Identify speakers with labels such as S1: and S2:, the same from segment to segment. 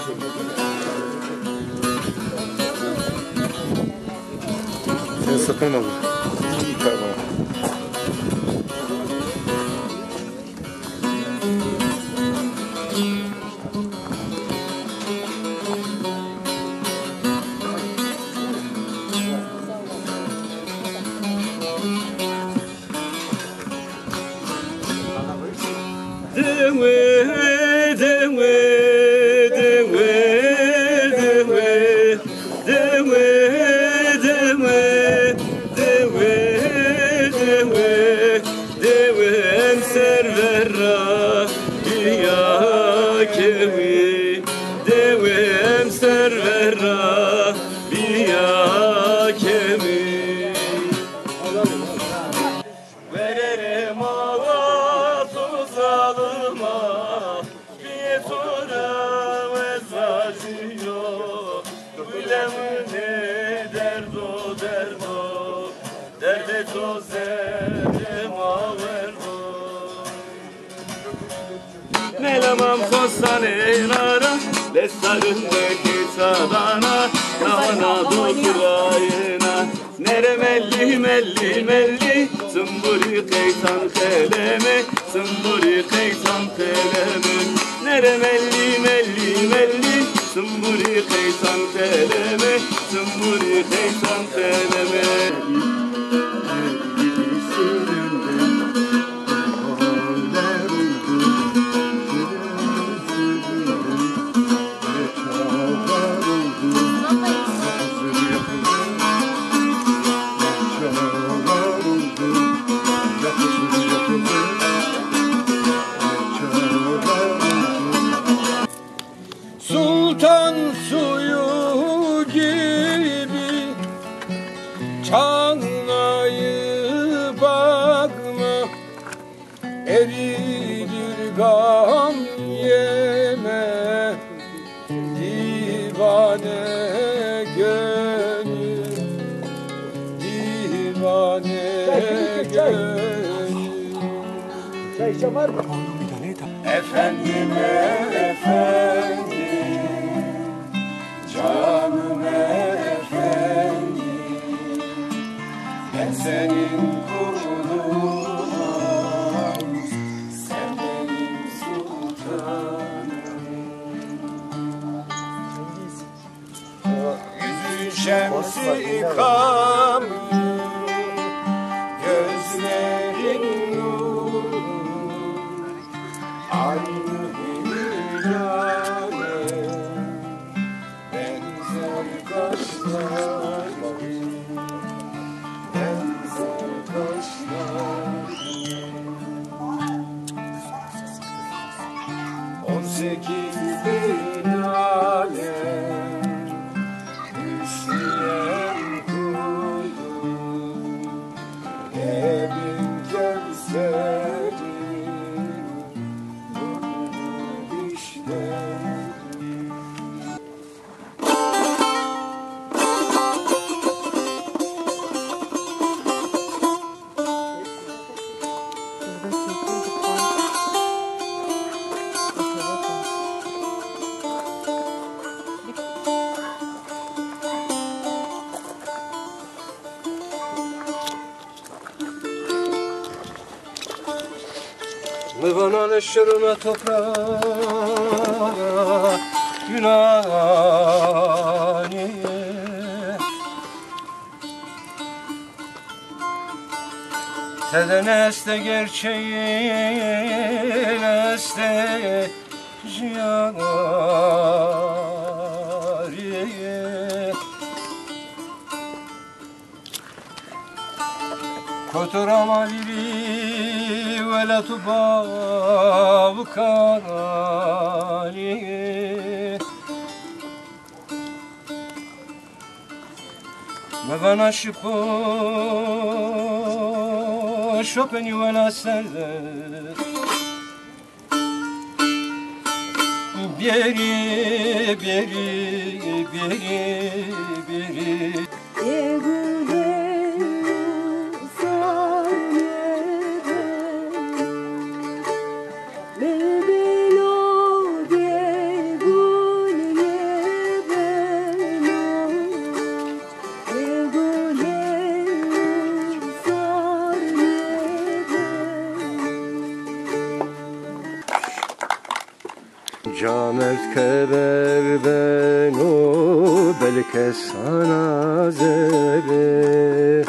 S1: Sen sakın alın. Tamam.
S2: Nelamam kostanera, lesarındaki sadana, navana dokurayına. Nere melli melli melli, sımburi keytan keleme, sımburi keytan keleme. Nere melli melli melli, sımburi keytan keleme, sımburi keytan keleme.
S3: Sultan suyu gibi çağlayı bakma, erilir gam yeme, divane gönül, divane gönül.
S4: Çay içen var mı?
S3: Efendim efendim, canım efendim, ben senin kulunum, sen benim sultanım. Yüzün şemsi kam, gözlerin nur, aynı hilale benzer kaşlar, benzer kaşlar. 18 bin alem düşleyen kuyum, evin gevseri işte. Mıvanan eşşerime toprağa Yunaniye, Teden este gerçeğin este jiyariye, Kotorama lili ve la tubavu kanali, Mevana şipo şopeni ve la serde, Beri, beri, beri, beri. Camert keber ben o belke sana zere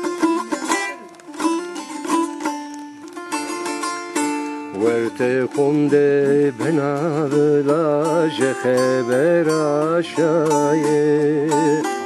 S3: Verte kunde benavla je khaber aşaye